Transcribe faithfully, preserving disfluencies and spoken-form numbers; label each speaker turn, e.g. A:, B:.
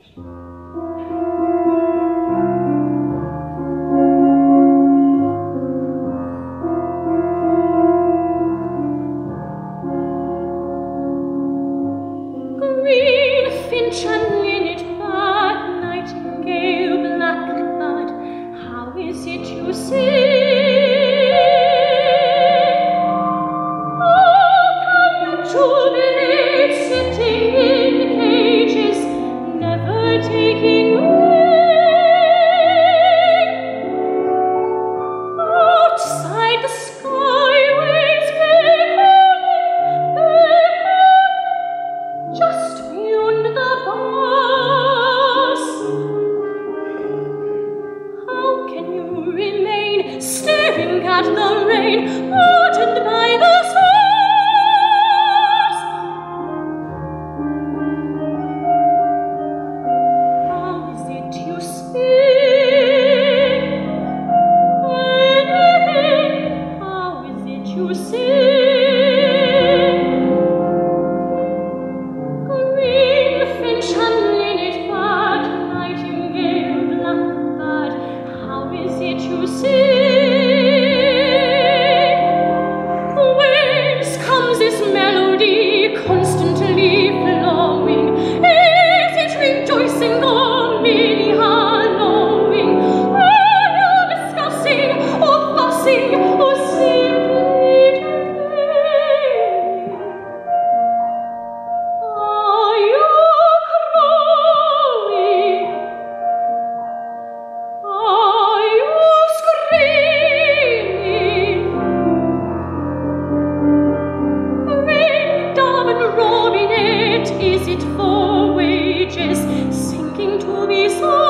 A: Green finch and linnet bud, nightingale, blackbird, how is it you sing? Oh, can you jubilate sitting in cages, never taking wing? Outside the sky waves beckoning, beckoning, just beyond the bars. How can you remain staring at the rain, burdened by the stars? How is it you speak? Anything, how is it you sing? Green finch and linnet bud, nightingale, blackbird, how is it you sing? Whence comes this melody constantly flowing? Is it rejoicing or merely hallowing? Are you discussing or fussing or simply dreaming? Are you crowing? Are you screaming? Ring-dove and robinet, is it for wages sinking to be sold?